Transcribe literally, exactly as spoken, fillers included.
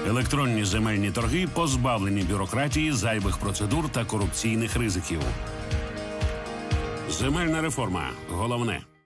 Електронні земельні торги позбавлені бюрократії, зайвих процедур та корупційних ризиків. Земельна реформа. Головне.